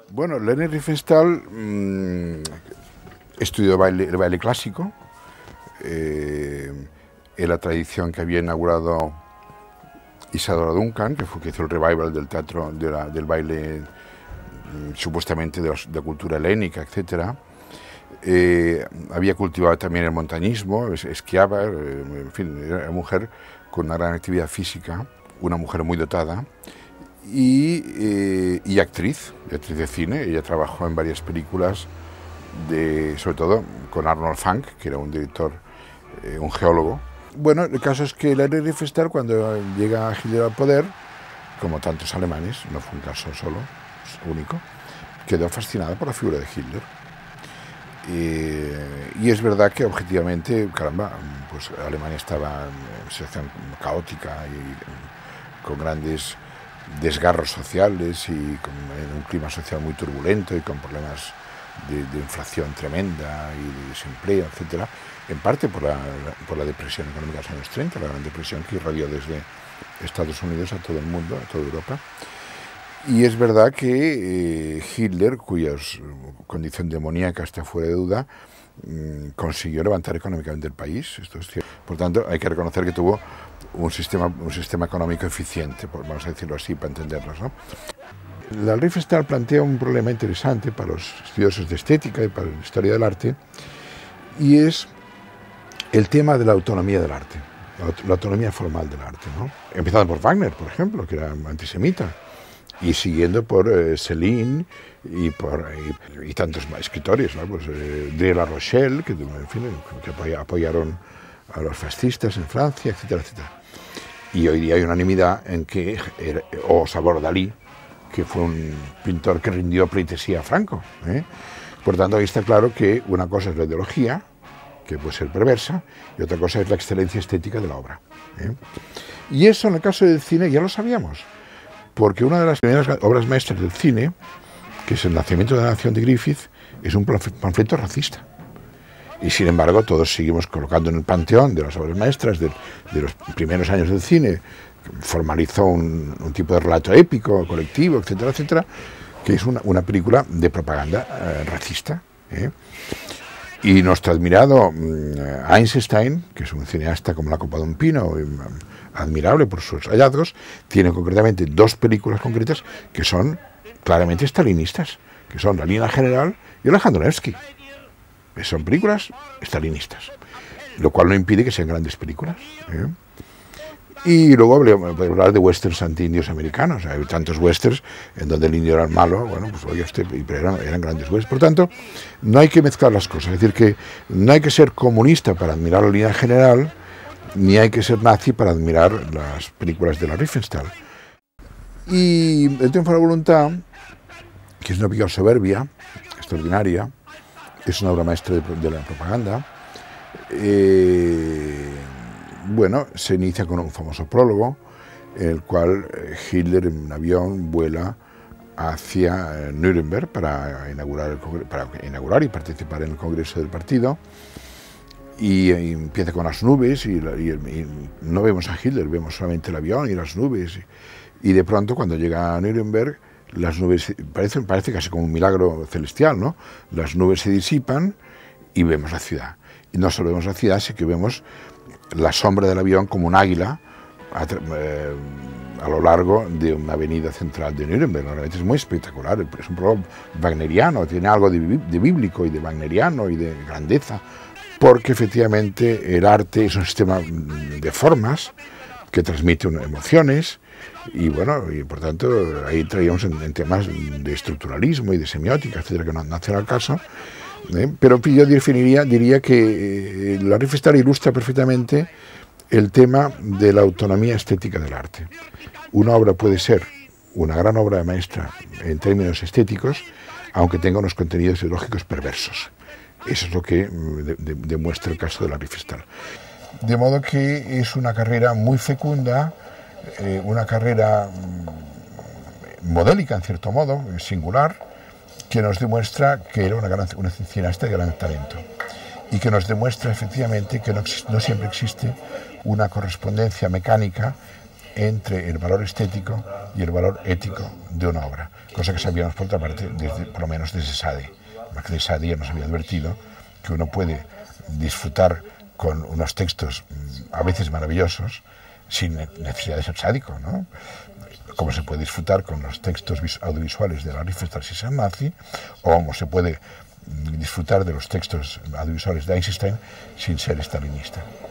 Bueno, Leni Riefenstahl estudió el baile clásico, en la tradición que había inaugurado Isadora Duncan, que hizo el revival del teatro, del baile supuestamente de la cultura helénica, etc. Había cultivado también el montañismo, esquiaba, en fin, era una mujer con una gran actividad física, una mujer muy dotada y actriz de cine. Ella trabajó en varias películas, sobre todo con Arnold Fanck, que era un director, un geólogo. Bueno, el caso es que Leni Riefenstahl, cuando llega Hitler al poder, como tantos alemanes, no fue un caso solo, único, quedó fascinada por la figura de Hitler. Y es verdad que objetivamente, caramba, pues Alemania estaba en situación caótica y con grandes desgarros sociales y en un clima social muy turbulento y con problemas de inflación tremenda y de desempleo, etcétera, en parte por la depresión económica de los años 30, la gran depresión que irradió desde Estados Unidos a todo el mundo, a toda Europa. Y es verdad que Hitler, cuya condición demoníaca está fuera de duda, consiguió levantar económicamente el país. Esto es cierto. Por tanto, hay que reconocer que tuvo un sistema económico eficiente, vamos a decirlo así, para entendernos, ¿no? La Riefenstahl plantea un problema interesante para los estudiosos de estética y para la historia del arte, y es el tema de la autonomía del arte, la autonomía formal del arte, ¿no? Empezando por Wagner, por ejemplo, que era antisemita, y siguiendo por Céline y tantos escritores, ¿no? Pues, de La Rochelle, que, en fin, que apoyaron a los fascistas en Francia, etcétera, etcétera. Y hoy día hay unanimidad en que, o Salvador Dalí, que fue un pintor que rindió pleitesía a Franco, ¿eh? Por tanto, ahí está claro que una cosa es la ideología, que puede ser perversa, y otra cosa es la excelencia estética de la obra, ¿eh? Y eso, en el caso del cine, ya lo sabíamos, porque una de las primeras obras maestras del cine, que es El nacimiento de la nación de Griffith, es un panfleto racista. Y sin embargo, todos seguimos colocando en el panteón de las obras maestras de los primeros años del cine. Formalizó un tipo de relato épico, colectivo, etcétera, etcétera, que es una película de propaganda racista, ¿eh? Y nuestro admirado Eisenstein, que es un cineasta como la copa de un pino, admirable por sus hallazgos, tiene concretamente dos películas concretas que son claramente stalinistas, que son La línea general y Alejandro Nevsky. Son películas stalinistas, lo cual no impide que sean grandes películas, ¿eh? Y luego podemos hablar de westerns anti-indios americanos. Hay tantos westerns en donde el indio era el malo, bueno, pues oye, pero eran grandes westerns. Por tanto, no hay que mezclar las cosas. Es decir, que no hay que ser comunista para admirar La línea general, ni hay que ser nazi para admirar las películas de la Riefenstahl. Y El triunfo de la voluntad, que es una película soberbia, extraordinaria, es una obra maestra de la propaganda. Bueno, se inicia con un famoso prólogo, en el cual Hitler en un avión vuela hacia Nuremberg para inaugurar y participar en el Congreso del Partido, y empieza con las nubes y no vemos a Hitler, vemos solamente el avión y las nubes, y de pronto cuando llega a Nuremberg las nubes parece casi como un milagro celestial, ¿no? Las nubes se disipan y vemos la ciudad. Y no solo vemos la ciudad, sino que vemos la sombra del avión como un águila a lo largo de una avenida central de Nuremberg. Realmente es muy espectacular, es un programa wagneriano, tiene algo de bíblico y de wagneriano y de grandeza, porque efectivamente el arte es un sistema de formas que transmite emociones, y bueno, y por tanto ahí traíamos en temas de estructuralismo y de semiótica, etcétera, que no hacen al caso. Pero yo diría que la Riefenstahl ilustra perfectamente el tema de la autonomía estética del arte. Una obra puede ser una gran obra maestra en términos estéticos, aunque tenga unos contenidos ideológicos perversos. Eso es lo que demuestra el caso de la Riefenstahl. De modo que es una carrera muy fecunda, una carrera modélica en cierto modo, singular, que nos demuestra que era una cineasta de gran talento, y que nos demuestra efectivamente que no siempre existe una correspondencia mecánica entre el valor estético y el valor ético de una obra, cosa que sabíamos por otra parte, por lo menos desde Sade. Porque de Sade ya nos había advertido que uno puede disfrutar con unos textos a veces maravillosos sin necesidad de ser sádico, ¿no? Como se puede disfrutar con los textos audiovisuales de la Riefenstahl nazi, o como se puede disfrutar de los textos audiovisuales de Eisenstein sin ser stalinista.